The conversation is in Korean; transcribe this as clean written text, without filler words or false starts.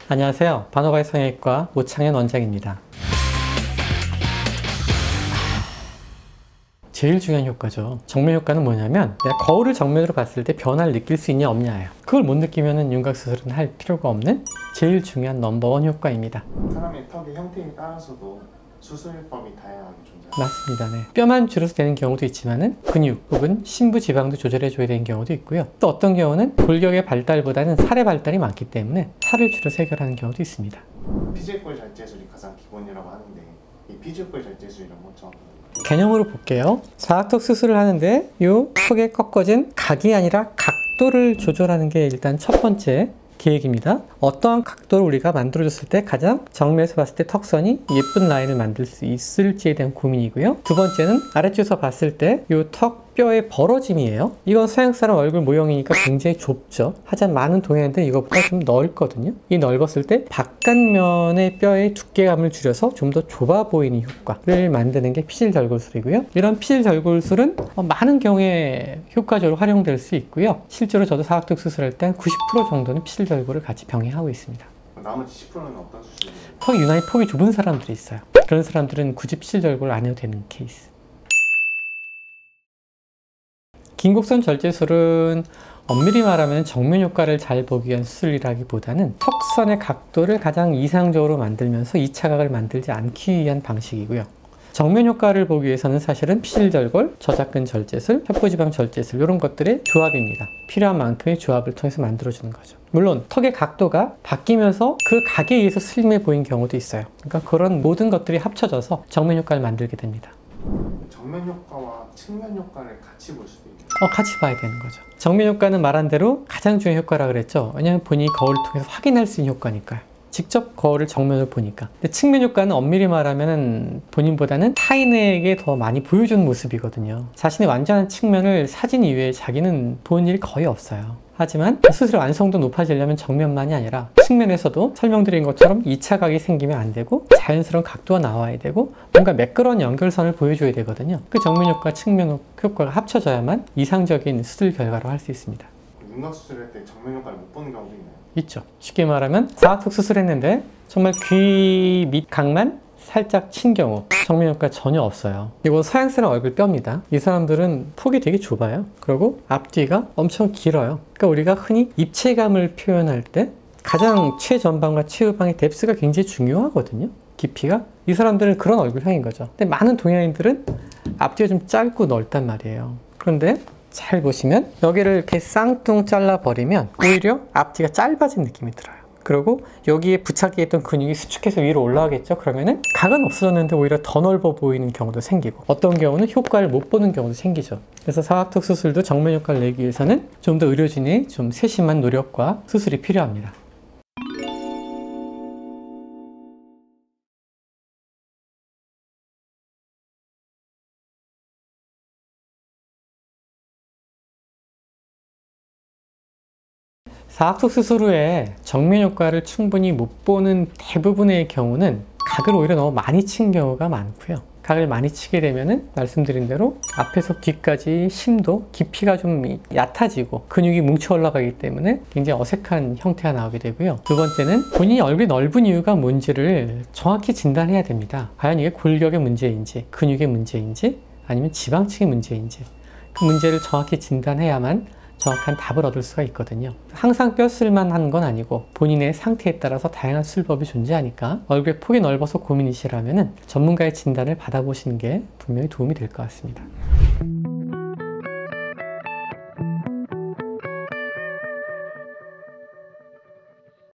안녕하세요. 반호가의 성형외과 오창현 원장입니다. 제일 중요한 효과죠. 정면 효과는 뭐냐면 내가 거울을 정면으로 봤을 때 변화를 느낄 수 있냐 없냐예요. 그걸 못 느끼면 윤곽수술은 할 필요가 없는 제일 중요한 넘버원 효과입니다. 사람의 턱의 형태에 따라서도 수술법이 다양하게 존재합니다. 맞습니다. 네. 뼈만 줄여서 되는 경우도 있지만은 근육 혹은 심부 지방도 조절해 줘야 되는 경우도 있고요. 또 어떤 경우는 골격의 발달보다는 살의 발달이 많기 때문에 살을 줄여서 해결하는 경우도 있습니다. 피지골 절제술이 가장 기본이라고 하는데 이 피지골 절제술이란 뭐죠? 개념으로 볼게요. 사각턱 수술을 하는데 이 턱에 꺾어진 각이 아니라 각도를 조절하는 게 일단 첫 번째 계획입니다. 어떠한 각도를 우리가 만들어줬을 때 가장 정면에서 봤을 때 턱선이 예쁜 라인을 만들 수 있을지에 대한 고민이고요. 두 번째는 아래쪽에서 봤을 때 이 턱 뼈의 벌어짐이에요. 이건 서양 사람 얼굴 모형이니까 굉장히 좁죠. 하지만 많은 동양인들은 이것보다 좀 넓거든요. 이 넓었을 때 바깥면의 뼈의 두께감을 줄여서 좀 더 좁아 보이는 효과를 만드는 게 피질절골술이고요. 이런 피질절골술은 많은 경우에 효과적으로 활용될 수 있고요. 실제로 저도 사각턱 수술할 때 한 90% 정도는 피질절골을 같이 병행하고 있습니다. 나머지 10%는 어떤 수술이에요? 턱이 유난히 폭이 좁은 사람들이 있어요. 그런 사람들은 굳이 피질절골을 안 해도 되는 케이스. 긴곡선 절제술은 엄밀히 말하면 정면 효과를 잘 보기 위한 수술이라기보다는 턱선의 각도를 가장 이상적으로 만들면서 2차 각을 만들지 않기 위한 방식이고요. 정면 효과를 보기 위해서는 사실은 피질절골, 저작근 절제술, 혀부지방 절제술 이런 것들의 조합입니다. 필요한 만큼의 조합을 통해서 만들어주는 거죠. 물론 턱의 각도가 바뀌면서 그 각에 의해서 슬림해 보이는 경우도 있어요. 그러니까 그런 모든 것들이 합쳐져서 정면 효과를 만들게 됩니다. 정면 효과와 측면 효과를 같이 볼 수도 있나요? 같이 봐야 되는 거죠. 정면 효과는 말한 대로 가장 중요한 효과라 그랬죠. 왜냐하면 본인이 거울을 통해서 확인할 수 있는 효과니까요. 직접 거울을 정면으로 보니까. 근데 측면 효과는 엄밀히 말하면 본인보다는 타인에게 더 많이 보여주는 모습이거든요. 자신의 완전한 측면을 사진 이외에 자기는 본 일이 거의 없어요. 하지만 수술의 완성도 높아지려면 정면만이 아니라 측면에서도 설명드린 것처럼 2차 각이 생기면 안 되고 자연스러운 각도가 나와야 되고 뭔가 매끄러운 연결선을 보여줘야 되거든요. 그 정면 효과, 측면 효과가 합쳐져야만 이상적인 수술 결과로 할 수 있습니다. 윤곽 수술할 때 정면 효과를 못 보는 경우도 있나요? 있죠. 쉽게 말하면 사각턱 수술했는데 정말 귀 밑 각만 살짝 친 경우 정면 효과 전혀 없어요. 이거 서양 사람 얼굴 뼈입니다. 이 사람들은 폭이 되게 좁아요. 그리고 앞뒤가 엄청 길어요. 그러니까 우리가 흔히 입체감을 표현할 때 가장 최전방과 최후방의 뎁스가 굉장히 중요하거든요. 깊이가. 이 사람들은 그런 얼굴형인 거죠. 근데 많은 동양인들은 앞뒤가 좀 짧고 넓단 말이에요. 그런데 잘 보시면 여기를 이렇게 쌍뚱 잘라버리면 오히려 앞뒤가 짧아진 느낌이 들어요. 그리고 여기에 부착했던 근육이 수축해서 위로 올라가겠죠. 그러면은 각은 없어졌는데 오히려 더 넓어 보이는 경우도 생기고 어떤 경우는 효과를 못 보는 경우도 생기죠. 그래서 사각턱 수술도 정면 효과를 내기 위해서는 좀 더 의료진의 좀 세심한 노력과 수술이 필요합니다. 사각턱 수술 후에 정면 효과를 충분히 못 보는 대부분의 경우는 각을 오히려 너무 많이 친 경우가 많고요. 각을 많이 치게 되면은 말씀드린 대로 앞에서 뒤까지 심도, 깊이가 좀 얕아지고 근육이 뭉쳐 올라가기 때문에 굉장히 어색한 형태가 나오게 되고요. 두 번째는 본인이 얼굴이 넓은 이유가 뭔지를 정확히 진단해야 됩니다. 과연 이게 골격의 문제인지, 근육의 문제인지, 아니면 지방층의 문제인지 그 문제를 정확히 진단해야만 정확한 답을 얻을 수가 있거든요. 항상 뼈술만 하는 건 아니고 본인의 상태에 따라서 다양한 수술법이 존재하니까 얼굴의 폭이 넓어서 고민이시라면 전문가의 진단을 받아보시는 게 분명히 도움이 될 것 같습니다.